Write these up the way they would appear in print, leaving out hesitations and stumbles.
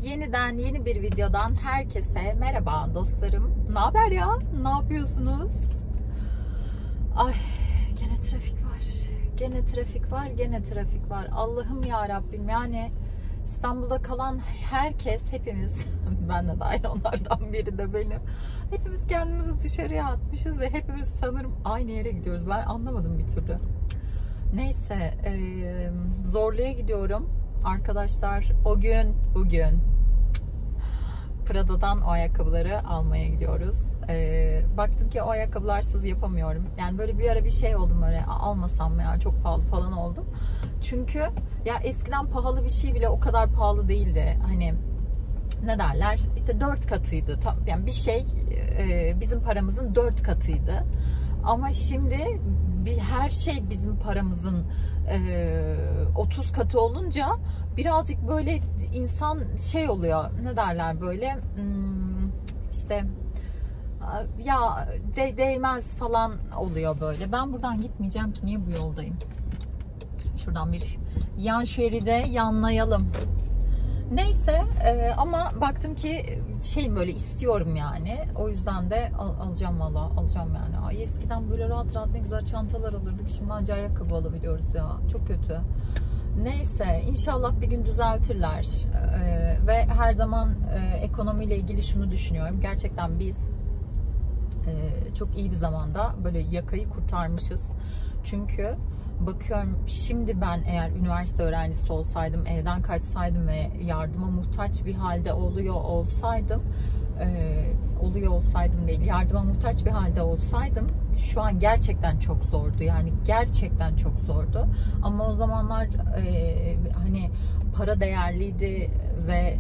Yeniden yeni bir videodan herkese merhaba dostlarım. Ne haber ya? Ne yapıyorsunuz? Ay, gene trafik var. Gene trafik var, gene trafik var. Allah'ım ya Rabbim, yani İstanbul'da kalan herkes, hepimiz, ben de dahil, onlardan biri de benim. Hepimiz kendimizi dışarıya atmışız ve hepimiz sanırım aynı yere gidiyoruz. Ben anlamadım bir türlü. Neyse, Zorlu'ya gidiyorum. Arkadaşlar, bugün Prada'dan o ayakkabıları almaya gidiyoruz. Baktım ki o ayakkabılarsız yapamıyorum. Yani böyle bir ara bir şey oldum, böyle almasam mı ya, çok pahalı falan oldum. Çünkü ya eskiden pahalı bir şey bile o kadar pahalı değildi. Hani ne derler, işte 4 katıydı. Yani bir şey bizim paramızın 4 katıydı. Ama şimdi her şey bizim paramızın 30 katı olunca birazcık böyle insan şey oluyor, ne derler, böyle işte ya değmez falan oluyor böyle. Ben buradan gitmeyeceğim ki, niye bu yoldayım? Şuradan bir yan şeride yanlayalım. Neyse, ama baktım ki şey, böyle istiyorum yani. O yüzden de alacağım, valla alacağım yani. Ay, eskiden böyle rahat rahat ne güzel çantalar alırdık. Şimdi anca ayakkabı alabiliyoruz ya. Çok kötü. Neyse, inşallah bir gün düzeltirler. Ve her zaman ekonomiyle ilgili şunu düşünüyorum. Gerçekten biz çok iyi bir zamanda böyle yakayı kurtarmışız. Çünkü bakıyorum, şimdi ben eğer üniversite öğrencisi olsaydım, evden kaçsaydım ve yardıma muhtaç bir halde oluyor olsaydım değil, yardıma muhtaç bir halde olsaydım, şu an gerçekten çok zordu. Yani gerçekten çok zordu. Ama o zamanlar hani para değerliydi ve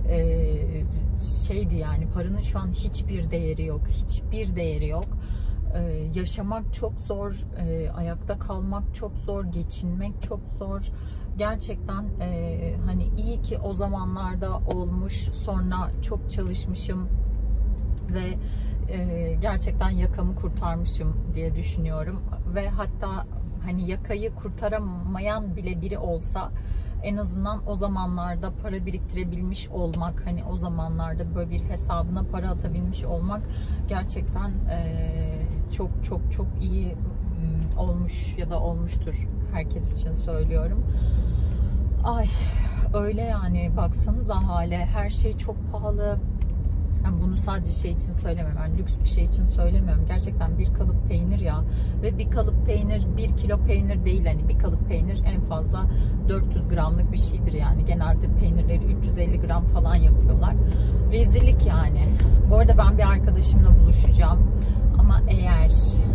şeydi, yani paranın şu an hiçbir değeri yok. Hiçbir değeri yok. Yaşamak çok zor, ayakta kalmak çok zor, geçinmek çok zor. Gerçekten hani iyi ki o zamanlarda olmuş, sonra çok çalışmışım ve gerçekten yakamı kurtarmışım diye düşünüyorum. Ve hatta hani yakayı kurtaramayan bile biri olsa, en azından o zamanlarda para biriktirebilmiş olmak, hani o zamanlarda böyle bir hesabına para atabilmiş olmak gerçekten çok çok çok iyi olmuş ya da olmuştur, herkes için söylüyorum. Ay, öyle yani, baksanıza hale, her şey çok pahalı. Yani bunu sadece şey için söylemiyorum, yani lüks bir şey için söylemiyorum. Gerçekten bir kalıp peynir ya, ve bir kalıp peynir 1 kilo peynir değil, hani bir kalıp peynir en fazla 400 gramlık bir şeydir. Yani genelde peynirleri 350 gram falan yapıyorlar. Rezillik yani. Bu arada ben bir arkadaşımla buluşacağım, ama eğer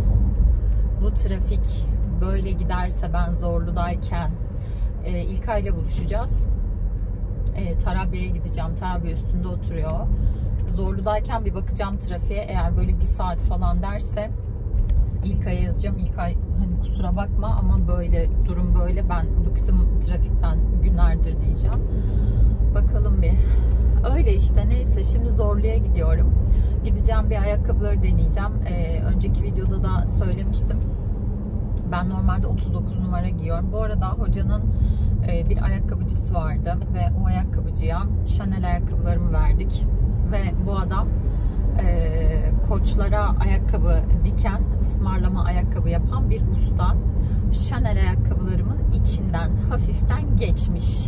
bu trafik böyle giderse, ben Zorlu'dayken İlkay'la buluşacağız. Tarabya'ya gideceğim. Tarabya üstünde oturuyor. Zorlu'dayken bir bakacağım trafiğe. Eğer böyle 1 saat falan derse İlkay'a yazacağım. İlkay, hani kusura bakma ama böyle durum böyle. Ben bıktım trafikten günlerdir diyeceğim. Bakalım bir. Öyle işte, neyse, şimdi Zorlu'ya gidiyorum. Gideceğim, bir ayakkabıları deneyeceğim. Önceki videoda da söylemiştim. Ben normalde 39 numara giyiyorum. Bu arada hocanın bir ayakkabıcısı vardı ve o ayakkabıcıya Chanel ayakkabılarımı verdik. Ve bu adam koçlara ayakkabı diken, ısmarlama ayakkabı yapan bir usta. Chanel ayakkabılarımın içinden hafiften geçmiş.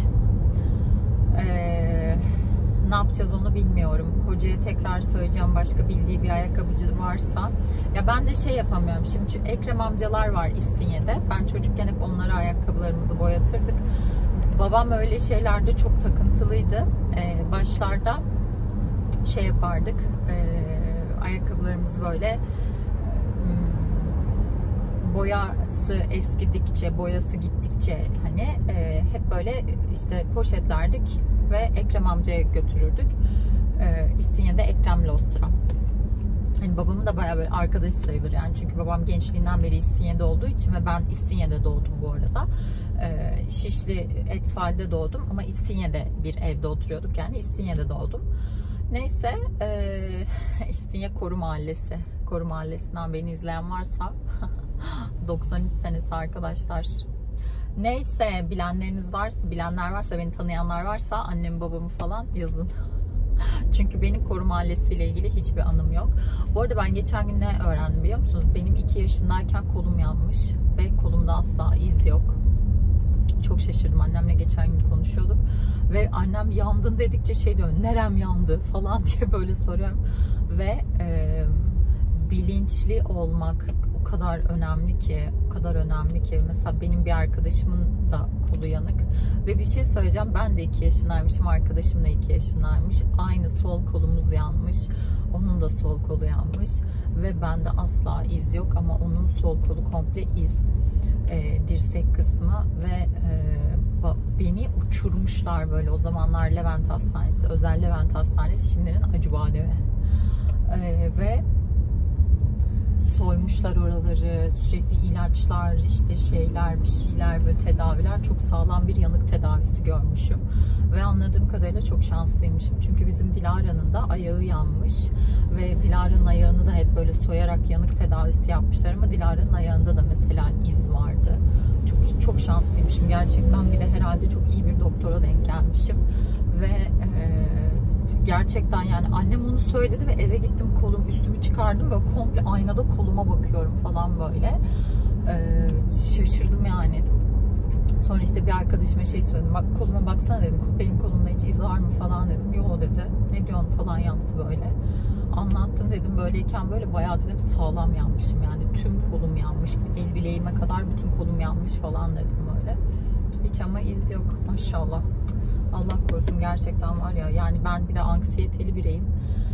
Ne yapacağız onu bilmiyorum. Hocaya tekrar söyleyeceğim, başka bildiği bir ayakkabıcı varsa. Ya ben de şey yapamıyorum. Şimdi Ekrem amcalar var İstinye'de. Ben çocukken hep onlara ayakkabılarımızı boyatırdık. Babam öyle şeylerde çok takıntılıydı. Başlarda şey yapardık. Ayakkabılarımızı böyle boyası eskidikçe, boyası gittikçe hani hep böyle işte poşetlerdik ve Ekrem amcaya götürürdük. İstinye'de Ekrem Lostra. Hani babamın da bayağı böyle arkadaşı sayılır yani. Çünkü babam gençliğinden beri İstinye'de olduğu için ve ben İstinye'de doğdum bu arada. Şişli Etfal'de doğdum ama İstinye'de bir evde oturuyorduk, yani İstinye'de doğdum. Neyse, İstinye Koru Mahallesi. Koru Mahallesi'nden beni izleyen varsa 93 senesi arkadaşlar. Neyse, bilenleriniz varsa, bilenler varsa, beni tanıyanlar varsa, annemi babamı falan yazın. Çünkü benim koruma ailesiyle ilgili hiçbir anım yok. Bu arada ben geçen gün ne öğrendim biliyor musunuz? Benim 2 yaşındayken kolum yanmış ve kolumda asla iz yok. Çok şaşırdım. Annemle geçen gün konuşuyorduk. Ve annem yandın dedikçe şey diyor, nerem yandı falan diye böyle soruyorum. Ve bilinçli olmak o kadar önemli ki, o kadar önemli ki. Mesela benim bir arkadaşımın da kolu yanık. Ve bir şey söyleyeceğim, ben de 2 yaşındaymışım, arkadaşım da 2 yaşındaymış. Aynı sol kolumuz yanmış. Onun da sol kolu yanmış. Ve bende asla iz yok ama onun sol kolu komple iz. Dirsek kısmı ve beni uçurmuşlar böyle. O zamanlar Levent Hastanesi, özel Levent Hastanesi, şimdinin Acıbademi. Ve soymuşlar oraları, sürekli ilaçlar, işte şeyler, bir şeyler, böyle tedaviler. Çok sağlam bir yanık tedavisi görmüşüm. Ve anladığım kadarıyla çok şanslıymışım. Çünkü bizim Dilara'nın da ayağı yanmış. Ve Dilara'nın ayağını da hep böyle soyarak yanık tedavisi yapmışlar. Ama Dilara'nın ayağında da mesela iz vardı. Çok şanslıymışım gerçekten. Bir de herhalde çok iyi bir doktora denk gelmişim. Ve gerçekten yani annem onu söyledi ve eve gittim, kolum, üstümü çıkardım, böyle komple aynada koluma bakıyorum falan böyle. Şaşırdım yani. Sonra işte bir arkadaşıma şey söyledim, bak koluma baksana dedim, benim kolumda hiç iz var mı falan dedim. Yo dedi, ne diyorsun falan yaptı böyle. Anlattım dedim, böyleyken böyle bayağı dedim sağlam yanmışım yani, tüm kolum yanmış, el bileğime kadar bütün kolum yanmış falan dedim böyle. Hiç ama iz yok maşallah. Allah korusun, gerçekten var ya, yani ben bir de anksiyeteli bireyim.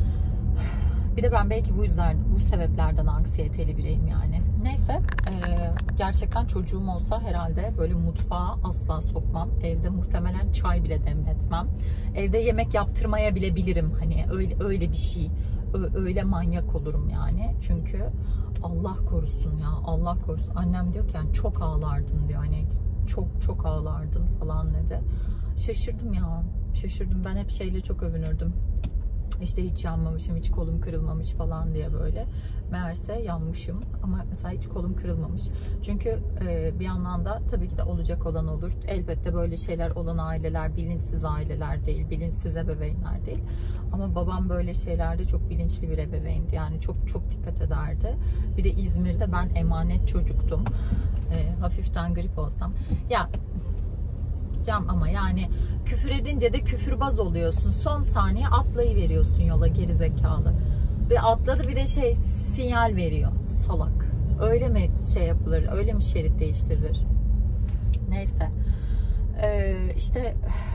Bir de ben belki bu sebeplerden anksiyeteli bireyim yani. Neyse, gerçekten çocuğum olsa herhalde böyle mutfağa asla sokmam. Evde muhtemelen çay bile demletmem. Evde yemek yaptırmaya bile bilirim. Hani öyle bir şey. Öyle manyak olurum yani. Çünkü Allah korusun ya, Allah korusun. Annem diyor ki yani çok ağlardın diyor. Hani çok ağlardın falan dedi. Şaşırdım ya. Şaşırdım. Ben hep şeyle çok övünürdüm. İşte hiç yanmamışım, hiç kolum kırılmamış falan diye böyle. Meğerse yanmışım ama mesela hiç kolum kırılmamış. Çünkü bir yandan da tabii ki de olacak olan olur. Elbette böyle şeyler olan aileler bilinçsiz aileler değil, bilinçsiz ebeveynler değil. Ama babam böyle şeylerde çok bilinçli bir ebeveyndi. Yani çok dikkat ederdi. Bir de İzmir'de ben emanet çocuktum. Hafiften grip olsam. Ya ama yani küfür edince de küfürbaz oluyorsun. Son saniye atlayıveriyorsun yola, gerizekalı. Ve atladı, bir de sinyal veriyor. Salak. Öyle mi şey yapılır? Öyle mi şerit değiştirilir? Neyse. İşte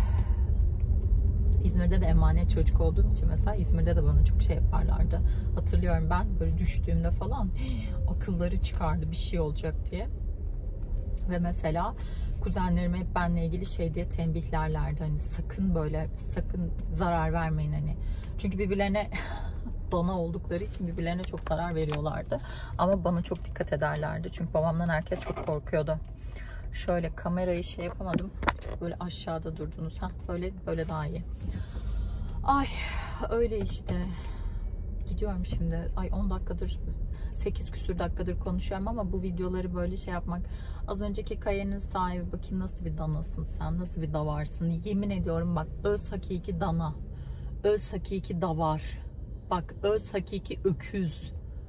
İzmir'de de emanet çocuk olduğum için mesela İzmir'de de bana çok şey yaparlardı. Hatırlıyorum ben böyle düştüğümde falan akılları çıkardı bir şey olacak diye. Ve mesela kuzenlerim hep benle ilgili şey diye tembihlerlerdi. Hani sakın zarar vermeyin hani. Çünkü birbirlerine dana oldukları için birbirlerine çok zarar veriyorlardı. Ama bana çok dikkat ederlerdi. Çünkü babamdan herkes çok korkuyordu. Şöyle kamerayı şey yapamadım. Böyle aşağıda durdunuz. Böyle daha iyi. Ay öyle işte. Gidiyorum şimdi. Ay 10 dakikadır 8 küsür dakikadır konuşuyorum ama bu videoları böyle şey yapmak. Az önceki kayanın sahibi, bakayım nasıl bir danasın sen, nasıl bir davarsın. Yemin ediyorum bak, öz hakiki dana, öz hakiki davar, bak öz hakiki öküz.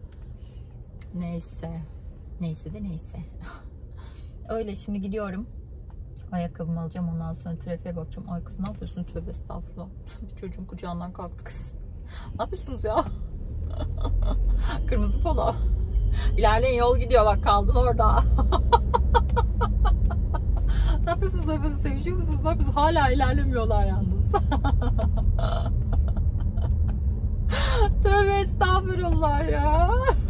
Neyse de neyse. Öyle şimdi gidiyorum. Ayakkabımı alacağım, ondan sonra trafiğe bakacağım. Ay kız ne yapıyorsun, tövbe estağfurullah. Bir çocuğun kucağından kalktı kız. Ne yapıyorsunuz ya? Kırmızı polo. İlerleyin, yol gidiyor bak, kaldın orada. Ne yapıyorsunuz? Sevişiyor musunuz? Ne yapıyorsunuz? Hala ilerlemiyorlar yalnız. Tövbe estağfurullah ya.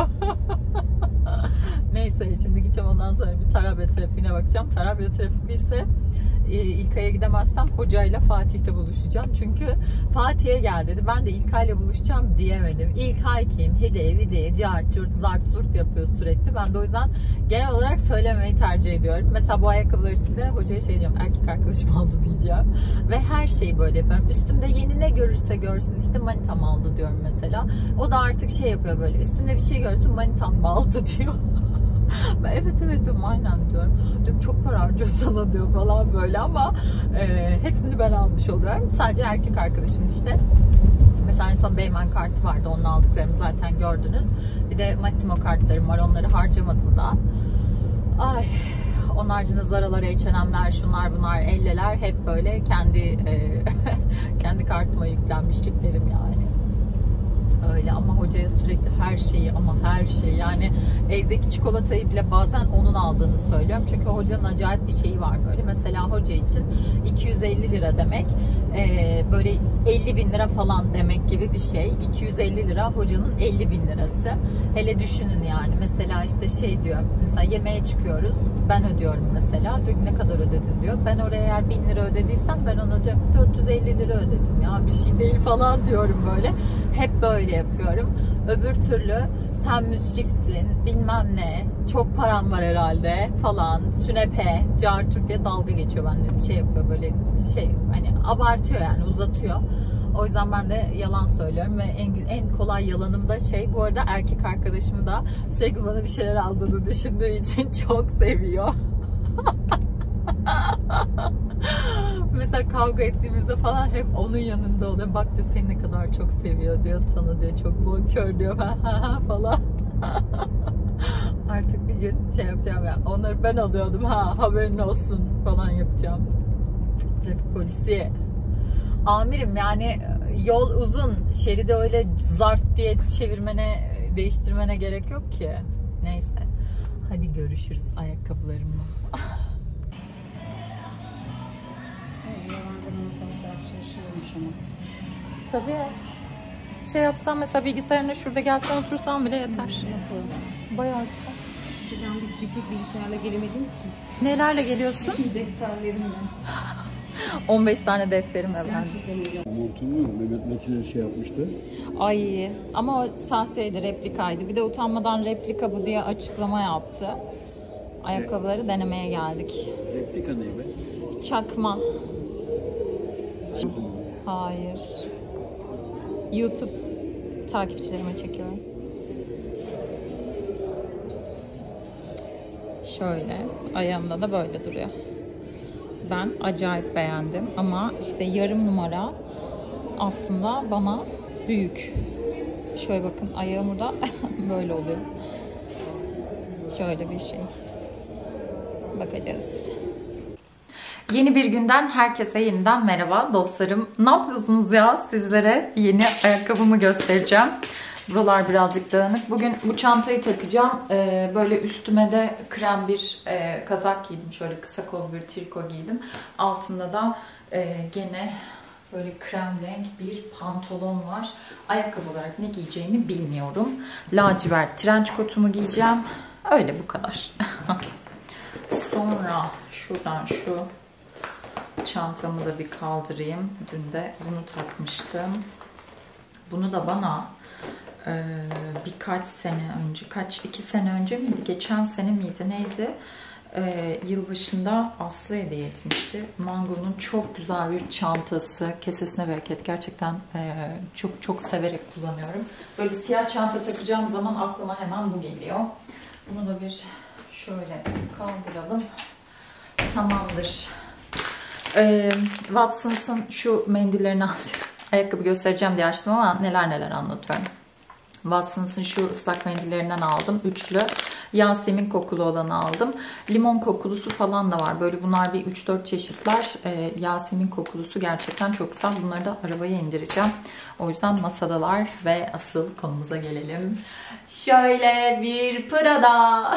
Neyse şimdi gideceğim, ondan sonra bir Tarabya trafiğine bakacağım. Tarabya trafikliyse İlkay'a gidemezsem hocayla Fatih'te buluşacağım. Çünkü Fatih'e gel dedi. Ben de İlkay'la buluşacağım diyemedim. İlkay kim? Hediye, cart, curt, zart, zurt yapıyor sürekli. Ben de o yüzden genel olarak söylemeyi tercih ediyorum. Mesela bu ayakkabılar için de hocaya şey diyeceğim. Erkek arkadaşım aldı diyeceğim. Ve her şeyi böyle yapıyorum. Üstümde yeni ne görürse görsün. İşte manitam aldı diyorum mesela. O da artık şey yapıyor böyle. Üstümde bir şey görsün, manitam mı aldı diyor. Evet diyorum, aynen diyorum. Diyor çok para harcıyor sana diyor falan böyle ama hepsini ben almış oluyorum. Sadece erkek arkadaşım işte Mesela en son Beymen kartı vardı. Onun aldıklarımı zaten gördünüz. Bir de Massimo kartlarım var. Onları harcamadım da. Ay, onun haricinde Zara'lar, H&M'ler, şunlar bunlar, elleler hep böyle kendi kendi kartıma yüklenmişliklerim yani. Öyle ama hocaya sürekli her şeyi ama her şeyi, yani evdeki çikolatayı bile bazen onun aldığını söylüyorum. Çünkü hocanın acayip bir şeyi var böyle. Mesela hoca için 250 lira demek böyle 50 bin lira falan demek gibi bir şey. 250 lira hocanın 50 bin lirası. Hele düşünün yani. Mesela işte şey diyor. Mesela yemeğe çıkıyoruz. Ben ödüyorum mesela. Diyor ne kadar ödedin diyor. Ben oraya eğer 1000 lira ödediysem ben ona diyorum 450 lira ödedim ya. Bir şey değil falan diyorum böyle. Hep böyle yapıyorum. Öbür türlü sen müsrifsin bilmem ne, çok param var herhalde falan, sünepe, cartürt diye dalga geçiyor benimle, şey yapıyor böyle, şey hani abartıyor yani, uzatıyor. O yüzden ben de yalan söylüyorum ve en kolay yalanım da şey, bu arada erkek arkadaşım da sürekli bana bir şeyler aldığını düşündüğü için çok seviyor. Mesela kavga ettiğimizde falan hep onun yanında oluyor. Bak diyor seni ne kadar çok seviyor diyor, sana diyor çok bonkör diyor falan. Artık bir gün şey yapacağım ya, onları ben alıyordum haberin olsun falan yapacağım. Trafik polisi. Amirim yani yol uzun, şeridi öyle zart diye çevirmene, değiştirmene gerek yok ki. Neyse. Hadi görüşürüz ayakkabılarımla. Tabii. Şey yapsam mesela bilgisayarına şurada gelsen otursan bile yeter. Nasıl? Bayağı güzel. Ben bir tek bilgisayarla gelemediğim için. Nelerle geliyorsun? Defterlerimle. 15 tane defterim var. Gerçekten öyle. Montumu Mehmet Metin'e şey yapmıştı. Ay ama o sahteydi, replikaydı. Bir de utanmadan replika bu diye açıklama yaptı. Ayakkabıları denemeye geldik. Replika ne be? Çakma. Hayır. YouTube takipçilerime çekiyorum. Şöyle. Ayağımda da böyle duruyor. Ben acayip beğendim. Ama işte yarım numara aslında bana büyük. Şöyle bakın ayağım burada böyle oluyor. Şöyle bir şey. Bakacağız. Yeni bir günden herkese yeniden merhaba dostlarım. Ne yapıyorsunuz ya? Sizlere yeni ayakkabımı göstereceğim. Buralar birazcık dağınık. Bugün bu çantayı takacağım. Böyle üstüme de krem bir kazak giydim. Şöyle kısa kol bir triko giydim. Altında da gene böyle krem renk bir pantolon var. Ayakkabı olarak ne giyeceğimi bilmiyorum. Lacivert trench kotumu giyeceğim. Öyle bu kadar. Sonra şuradan şu çantamı da bir kaldırayım. Dün de bunu takmıştım. Bunu da bana birkaç sene önce, 2 sene önce miydi? Geçen sene miydi? Neydi? Yılbaşında Aslı hediye etmişti. Mango'nun çok güzel bir çantası. Kesesine bereket. Gerçekten çok çok severek kullanıyorum. Böyle siyah çanta takacağım zaman aklıma hemen bu geliyor. Bunu da bir şöyle kaldıralım. Tamamdır. Watsons'ın şu mendillerini ayakkabı göstereceğim diye açtım ama neler neler anlatıyorum. Watsons'ın şu ıslak mendillerinden aldım. Üçlü. Yasemin kokulu olanı aldım. Limon kokulusu falan da var. Böyle bunlar bir 3-4 çeşitler. Yasemin kokulusu gerçekten çok güzel. Bunları da arabaya indireceğim. O yüzden masadalar ve asıl konumuza gelelim. Şöyle bir Prada.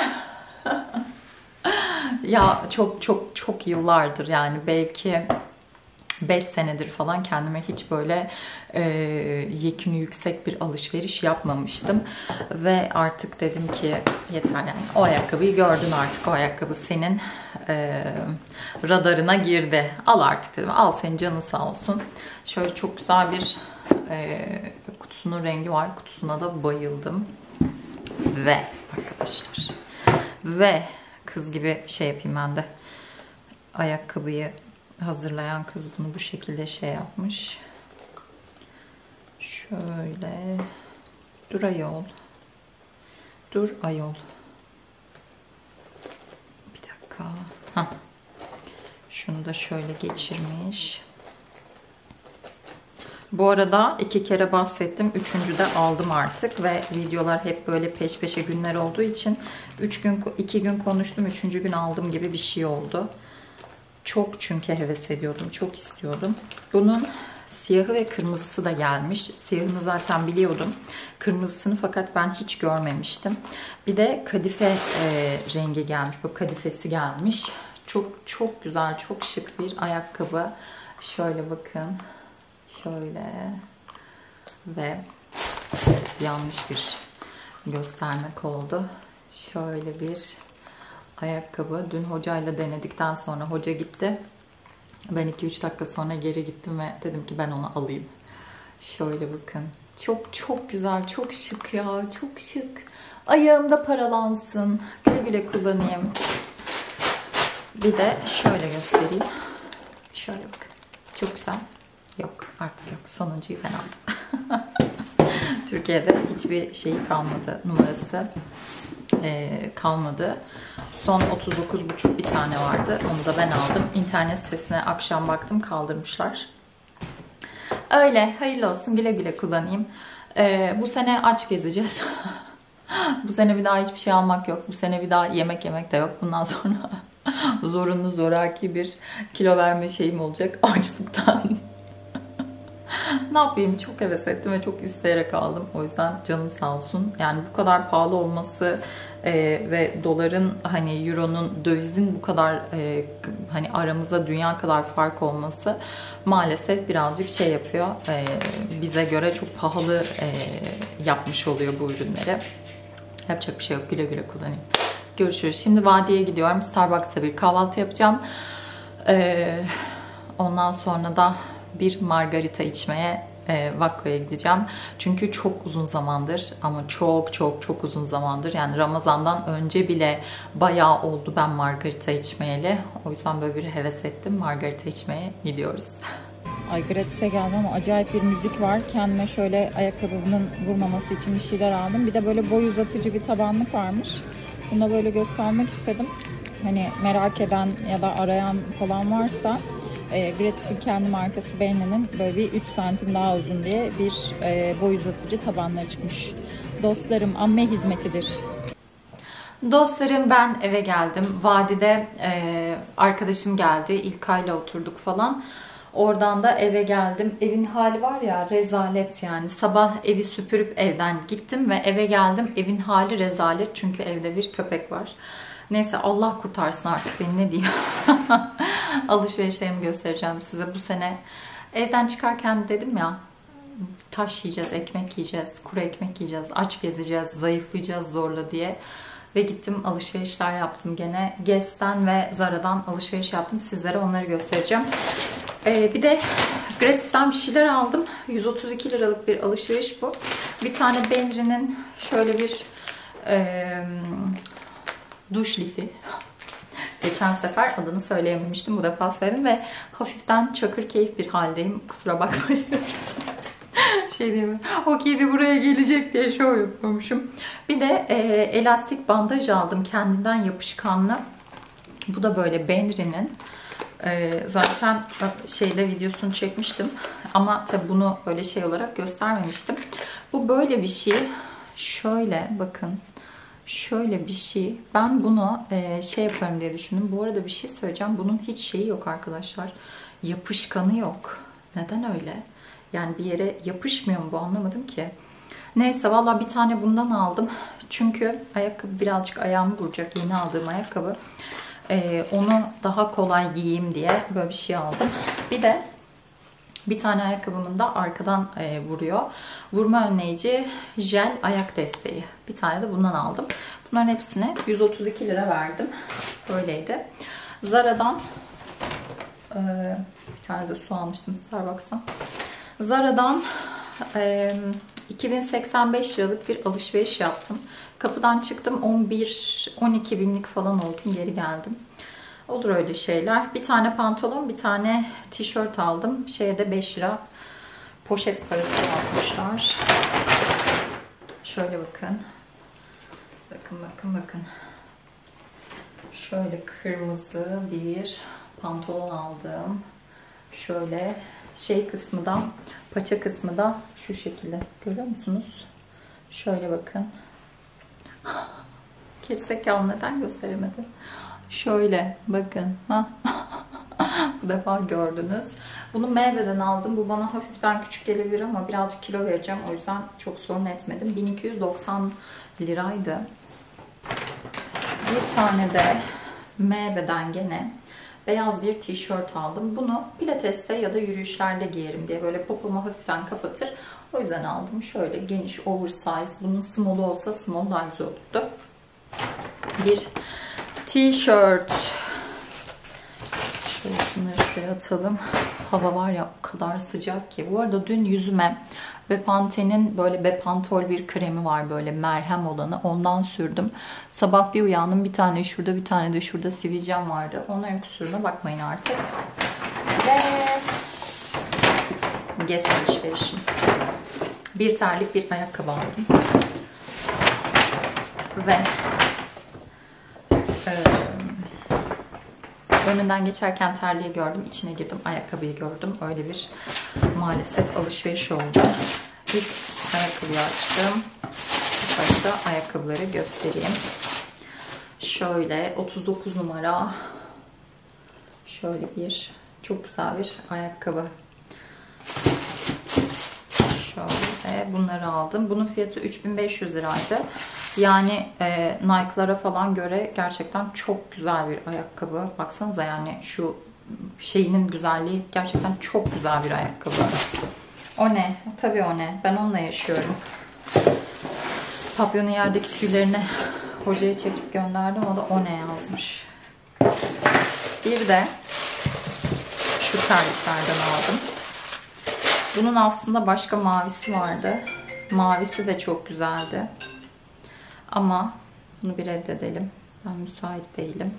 Ya çok yıllardır yani belki 5 senedir falan kendime hiç böyle yekünü yüksek bir alışveriş yapmamıştım. Ve artık dedim ki yeter yani, o ayakkabıyı gördün artık, o ayakkabı senin radarına girdi. Al artık dedim, al senin canın sağ olsun. Şöyle çok güzel bir kutusunun rengi var, kutusuna da bayıldım. Ve arkadaşlar ve kız gibi şey yapayım ben de, ayakkabıyı hazırlayan kız bunu bu şekilde şey yapmış. Şöyle. Dur ayol. Dur ayol. Bir dakika. Hah. Şunu da şöyle geçirmiş. Bu arada 2 kere bahsettim. 3. de aldım artık ve videolar hep böyle peş peşe günler olduğu için 2 gün konuştum. 3. gün aldım gibi bir şey oldu. Çok çünkü heves ediyordum. Çok istiyordum. Bunun siyahı ve kırmızısı da gelmiş. Siyahını zaten biliyordum. Kırmızısını fakat ben hiç görmemiştim. Bir de kadife rengi gelmiş. Bu kadifesi gelmiş. Çok çok güzel, çok şık bir ayakkabı. Şöyle bakın. Şöyle. Ve yanlış bir göstermek oldu. Şöyle bir ayakkabı. Dün hocayla denedikten sonra hoca gitti. Ben 2-3 dakika sonra geri gittim ve dedim ki ben onu alayım. Şöyle bakın. Çok çok güzel, çok şık ya. Çok şık. Ayağımda paralansın. Güle güle kullanayım. Bir de şöyle göstereyim. Şöyle bakın. Çok güzel. Yok artık yok. Sonuncuyu ben aldım. Türkiye'de hiçbir şeyi kalmadı. Numarası kalmadı. Son 39,5 bir tane vardı. Onu da ben aldım. İnternet sitesine akşam baktım, kaldırmışlar. Öyle. Hayırlı olsun. Güle güle kullanayım. Bu sene aç gezeceğiz. Bu sene bir daha hiçbir şey almak yok. Bu sene bir daha yemek de yok. Bundan sonra zorunlu zoraki bir kilo verme şeyim olacak açlıktan. Ne yapayım? Çok heves ettim ve çok isteyerek aldım. O yüzden canım sağ olsun. Yani bu kadar pahalı olması ve doların, hani euronun, dövizin bu kadar hani aramızda dünya kadar fark olması maalesef birazcık şey yapıyor. Bize göre çok pahalı yapmış oluyor bu ürünleri. Yapacak bir şey yok. Güle güle kullanayım. Görüşürüz. Şimdi vadiye gidiyorum. Starbucks'ta bir kahvaltı yapacağım. Ondan sonra da bir margarita içmeye Vakko'ya gideceğim. Çünkü çok uzun zamandır, ama çok çok çok uzun zamandır, yani Ramazan'dan önce bile bayağı oldu ben margarita içmeyeli. O yüzden böyle bir heves ettim. Margarita içmeye gidiyoruz. Ay gratis'e geldim ama acayip bir müzik var. Kendime şöyle ayakkabımın vurmaması için bir şeyler aldım. Bir de böyle boy uzatıcı bir tabanlık varmış. Bunu da böyle göstermek istedim. Hani merak eden ya da arayan falan varsa Gratis'in kendi markası Berna'nın böyle bir 3 santim daha uzun diye bir boy uzatıcı tabanları çıkmış. Dostlarım, amme hizmetidir. Dostlarım, ben eve geldim. Vadide arkadaşım geldi. İlkay'la oturduk falan. Oradan da eve geldim. Evin hali var ya, rezalet yani. Sabah evi süpürüp evden gittim ve eve geldim. Evin hali rezalet çünkü evde bir köpek var. Neyse, Allah kurtarsın artık beni, ne diyeyim. Alışverişlerimi göstereceğim size. Bu sene evden çıkarken dedim ya, taş yiyeceğiz, ekmek yiyeceğiz, kuru ekmek yiyeceğiz, aç gezeceğiz, zayıflayacağız zorla diye. Ve gittim alışverişler yaptım gene. Guess'ten ve Zara'dan alışveriş yaptım. Sizlere onları göstereceğim. Bir de Gratis'ten bir şeyler aldım. 132 liralık bir alışveriş bu. Bir tane Benri'nin şöyle bir duş lifi. Geçen sefer adını söyleyememiştim. Bu defa söyledim ve hafiften çakır keyif bir haldeyim. Kusura bakmayın. Şey diyeyim mi? O kedi buraya gelecek diye şov yapıyormuşum. Bir de elastik bandaj aldım. Kendinden yapışkanlı. Bu da böyle Benri'nin. Zaten şeyde videosunu çekmiştim. Ama tabi bunu böyle şey olarak göstermemiştim. Bu böyle bir şey. Şöyle bakın. Şöyle bir şey. Ben bunu şey yaparım diye düşündüm. Bu arada bir şey söyleyeceğim. Bunun hiç şeyi yok arkadaşlar. Yapışkanı yok. Neden öyle? Yani bir yere yapışmıyor mu bu, anlamadım ki. Neyse, valla bir tane bundan aldım. Çünkü ayakkabı birazcık ayağımı vuracak. Yeni aldığım ayakkabı. Onu daha kolay giyeyim diye böyle bir şey aldım. Bir de bir tane ayakkabımın da arkadan vuruyor. Vurma önleyici jel ayak desteği. Bir tane de bundan aldım. Bunların hepsine 132 lira verdim. Böyleydi. Zara'dan bir tane de su almıştım Starbucks'tan. Zara'dan 2085 liralık bir alışveriş yaptım. Kapıdan çıktım, 11-12 binlik falan oldum, geri geldim. Olur öyle şeyler. Bir tane pantolon, bir tane tişört aldım. Şeye de 5 lira poşet parası yazmışlar. Şöyle bakın. Bakın. Şöyle kırmızı bir pantolon aldım. Şöyle şey kısmı da, paça kısmı da şu şekilde. Görüyor musunuz? Şöyle bakın. Gerizekalı neden gösteremedi? Şöyle bakın. Bu defa gördünüz. Bunu Meyve'den aldım. Bu bana hafiften küçük gelebilir ama birazcık kilo vereceğim. O yüzden çok sorun etmedim. 1290 liraydı. Bir tane de Meyve'den gene beyaz bir tişört aldım. Bunu pilateste ya da yürüyüşlerde giyerim diye böyle popomu hafiften kapatır. O yüzden aldım. Şöyle geniş, oversize. Bunun small'u olsa small daha güzel olurdu. Bir tişört. Şöyle şunları şuraya atalım. Hava var ya o kadar sıcak ki. Bu arada dün yüzüme Bepante'nin böyle Bepantol bir kremi var, böyle merhem olanı. Ondan sürdüm. Sabah bir uyandım, bir tane şurada bir tane de şurada sivilcem vardı. Onların kusuruna bakmayın artık. Ve Guess alışverişim. Bir terlik, bir ayakkabı aldım. Ve önünden geçerken terliği gördüm. İçine girdim. Ayakkabıyı gördüm. Öyle bir maalesef alışveriş oldu. İlk ayakkabıyı açtım. İlk başta ayakkabıları göstereyim. Şöyle 39 numara. Şöyle bir çok güzel bir ayakkabı. Şöyle bunları aldım. Bunun fiyatı 3500 liraydı. Yani Nike'lara falan göre gerçekten çok güzel bir ayakkabı. Baksanıza yani şu şeyinin güzelliği, gerçekten çok güzel bir ayakkabı. O ne? Tabii o ne? Ben onunla yaşıyorum. Papyonun yerdeki tüylerini hocaya çekip gönderdim. O da o ne yazmış. Bir de şu terliklerden aldım. Bunun aslında başka mavisi vardı. Mavisi de çok güzeldi. Ama bunu bir reddedelim. Ben müsait değilim.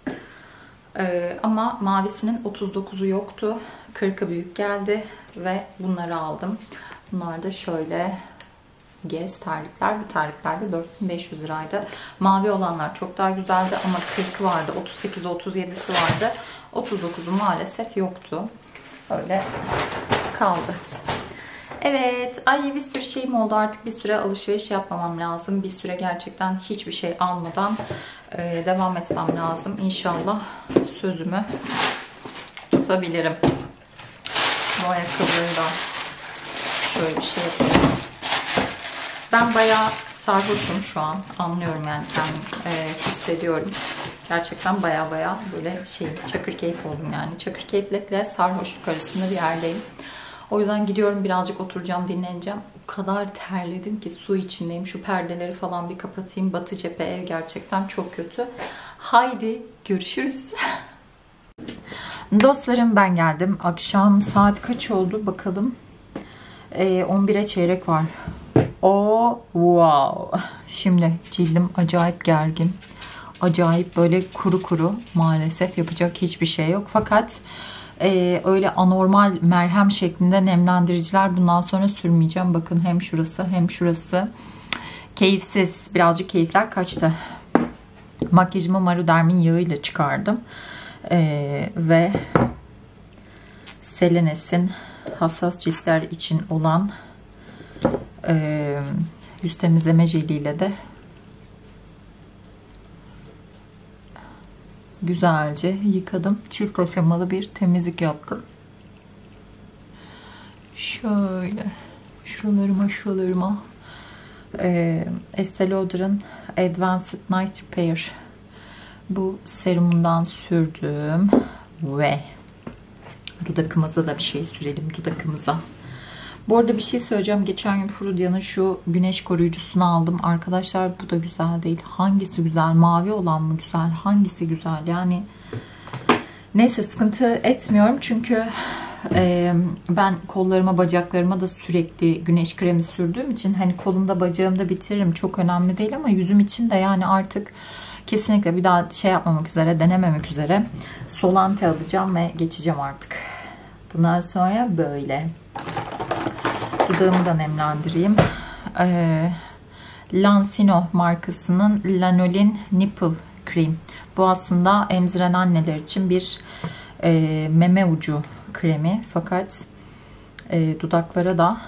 Ama mavisinin 39'u yoktu. 40'ı büyük geldi. Ve bunları aldım. Bunlar da şöyle Guess terlikler. Bu terlikler de 4500 liraydı. Mavi olanlar çok daha güzeldi ama 40'ı vardı. 38'i 37'si vardı. 39'u maalesef yoktu. Öyle kaldı. Evet. Ay bir sürü şeyim oldu. Artık bir süre alışveriş yapmamam lazım. Bir süre gerçekten hiçbir şey almadan devam etmem lazım. İnşallah sözümü tutabilirim. Bu ayakkabıları da şöyle bir şey yapıyorum. Ben bayağı sarhoşum şu an. Anlıyorum yani kendim hissediyorum. Gerçekten bayağı böyle çakır keyif oldum yani. Çakır keyifle sarhoşluk arasında bir yerdeyim. O yüzden gidiyorum, birazcık oturacağım, dinleneceğim. O kadar terledim ki su içindeyim. Şu perdeleri falan bir kapatayım. Batı cephe ev gerçekten çok kötü. Haydi görüşürüz. Dostlarım ben geldim. Akşam saat kaç oldu bakalım. 11'e çeyrek var. Wow. Şimdi cildim acayip gergin. Acayip böyle kuru maalesef, yapacak hiçbir şey yok. Fakat öyle anormal merhem şeklinde nemlendiriciler bundan sonra sürmeyeceğim. Bakın hem şurası hem şurası keyifsiz. Birazcık keyifler kaçtı. Makyajımı Maruderm'in yağıyla çıkardım. Ve Selenes'in hassas ciltler için olan yüz temizleme jeliyle de güzelce yıkadım. Çift aşamalı bir temizlik yaptım. Şöyle şuralarıma Estee Lauder'ın Advanced Night Repair bu serumundan sürdüm ve dudakımıza da bir şey sürelim, dudakımıza. Bu arada bir şey söyleyeceğim. Geçen gün Frudia'nın şu güneş koruyucusunu aldım. Arkadaşlar bu da güzel değil. Hangisi güzel? Mavi olan mı güzel? Hangisi güzel? Yani neyse sıkıntı etmiyorum. Çünkü ben kollarıma, bacaklarıma da sürekli güneş kremi sürdüğüm için hani kolumda, bacağımda bitiririm. Çok önemli değil ama yüzüm için de yani artık kesinlikle bir daha şey yapmamak üzere, denememek üzere Solante alacağım ve geçeceğim artık. Bundan sonra böyle. Dudağımı da nemlendireyim. Lansino markasının Lanolin Nipple Cream. Bu aslında emziren anneler için bir meme ucu kremi. Fakat dudaklara da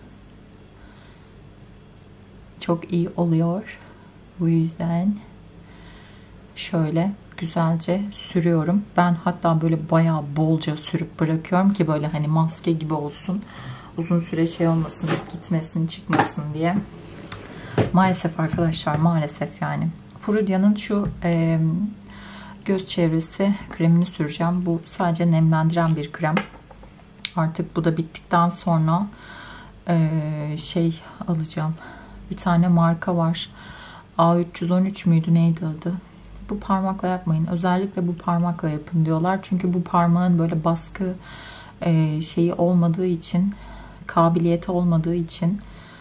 çok iyi oluyor. Bu yüzden şöyle güzelce sürüyorum. Ben hatta böyle bayağı bolca sürüp bırakıyorum ki böyle hani maske gibi olsun. Uzun süre şey olmasın, gitmesin, çıkmasın diye. Maalesef arkadaşlar, maalesef yani. Furudia'nın şu göz çevresi kremini süreceğim. Bu sadece nemlendiren bir krem. Artık bu da bittikten sonra şey alacağım. Bir tane marka var. A313 müydü, neydi adı? Bu parmakla yapmayın. Özellikle bu parmakla yapın diyorlar. Çünkü bu parmağın böyle baskı şeyi olmadığı için, kabiliyeti olmadığı için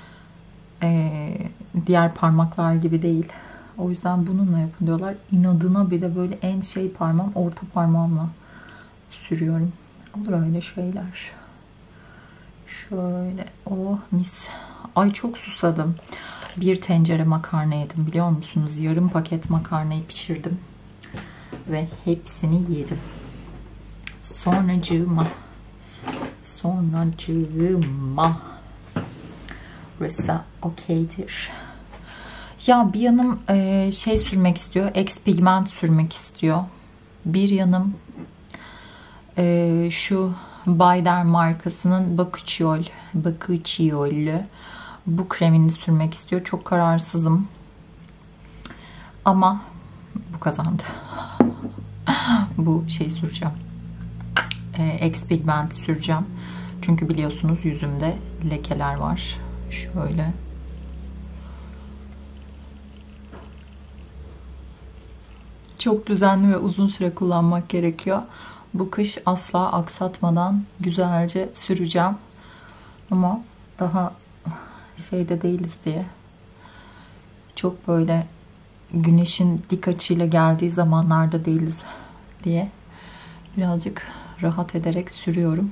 diğer parmaklar gibi değil. O yüzden bununla yapın diyorlar. İnadına bir de böyle en şey parmağım, orta parmağımla sürüyorum. Olur öyle şeyler. Şöyle. Oh mis. Ay çok susadım. Bir tencere makarna yedim biliyor musunuz? Yarım paket makarnayı pişirdim. Ve hepsini yedim. Sonracığıma. Burası da okeydir. Ya bir yanım şey sürmek istiyor. X-Pigment sürmek istiyor. Bir yanım şu Bayder markasının Bakuchiol'ü bu kremini sürmek istiyor. Çok kararsızım. Ama bu kazandı. Bu şey süreceğim. X-Pigment süreceğim. Çünkü biliyorsunuz yüzümde lekeler var. Şöyle. Çok düzenli ve uzun süre kullanmak gerekiyor. Bu kış asla aksatmadan güzelce süreceğim. Ama daha şeyde değiliz diye. Çok böyle güneşin dik açıyla geldiği zamanlarda değiliz diye birazcık rahat ederek sürüyorum.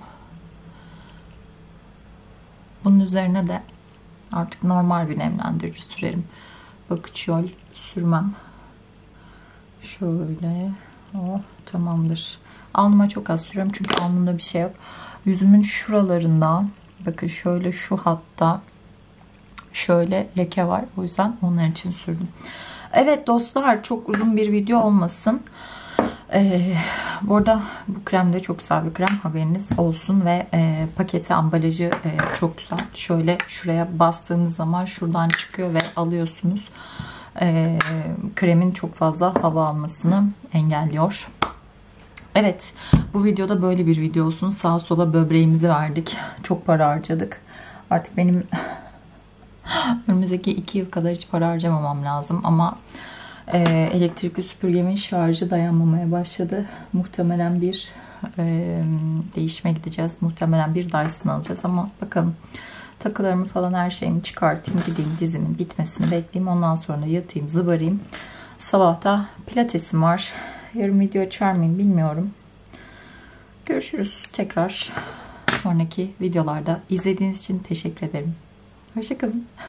Bunun üzerine de artık normal bir nemlendirici sürerim. Bakuchiol sürmem. Şöyle. Oh, tamamdır. Alnıma çok az sürüyorum çünkü alnımda bir şey yok. Yüzümün şuralarında bakın şöyle şu hatta şöyle leke var. O yüzden onlar için sürdüm. Evet dostlar, çok uzun bir video olmasın. Bu arada bu krem de çok güzel bir krem, haberiniz olsun ve paketi, ambalajı çok güzel. Şöyle şuraya bastığınız zaman şuradan çıkıyor ve alıyorsunuz. Kremin çok fazla hava almasını engelliyor. Evet, bu videoda böyle bir video olsun. Sağa sola böbreğimizi verdik. Çok para harcadık. Artık benim önümüzdeki 2 yıl kadar hiç para harcamamam lazım ama elektrikli süpürgemin şarjı dayanmamaya başladı. Muhtemelen bir değişime gideceğiz. Muhtemelen bir Dyson alacağız ama bakalım. Takılarımı falan her şeyimi çıkartayım. Gideyim dizimin bitmesini bekleyeyim. Ondan sonra yatayım, zıbarayım. Sabahta pilatesim var. Yarın video açar mıyım bilmiyorum. Görüşürüz tekrar sonraki videolarda. İzlediğiniz için teşekkür ederim. Hoşçakalın.